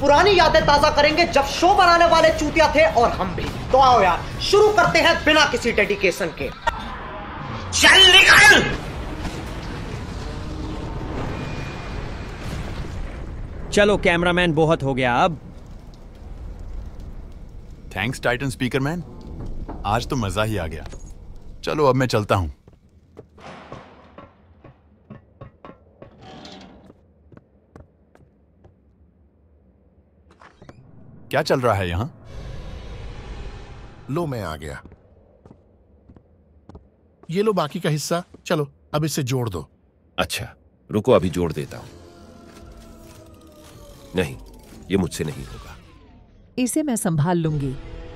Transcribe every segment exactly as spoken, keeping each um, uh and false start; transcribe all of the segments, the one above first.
पुरानी यादें ताजा करेंगे जब शो बनाने वाले चूतिया थे और हम भी। तो आओ यार शुरू करते हैं बिना किसी डेडिकेशन के। चल निकल। चलो कैमरामैन, बहुत हो गया अब। थैंक्स टाइटन स्पीकरमैन, आज तो मजा ही आ गया। चलो अब मैं चलता हूं। क्या चल रहा है यहां? लो मैं आ गया। ये लो बाकी का हिस्सा। चलो अब इसे जोड़ दो। अच्छा रुको, अभी जोड़ देता हूं। नहीं, ये मुझसे नहीं होगा। इसे मैं संभाल लूंगी।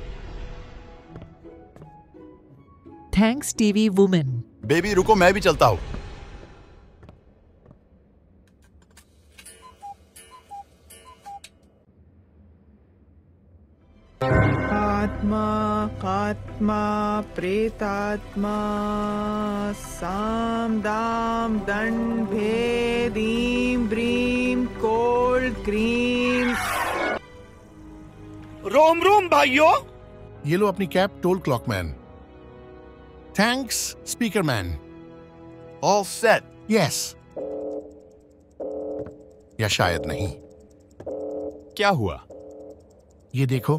Thanks TV women. बेबी रुको, मैं भी चलता हूं। आत्मा आत्मा प्रेतात्मा साम दाम दंड भेद ईम ब्रीम कोल्ड क्रीम। रोम रोम भाइयों। ये लो अपनी कैप टोल क्लॉकमैन। थैंक्स स्पीकरमैन। All set. यस या शायद नहीं। क्या हुआ? ये देखो।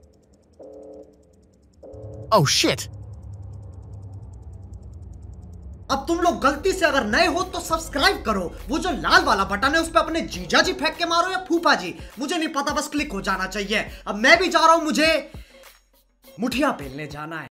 Oh shit. अब तुम लोग गलती से अगर नए हो तो सब्सक्राइब करो। वो जो लाल वाला बटन है उस पर अपने जीजा जी फेंक के मारो या फूफा जी, मुझे नहीं पता, बस क्लिक हो जाना चाहिए। अब मैं भी जा रहा हूं, मुझे मुठिया पेलने जाना है।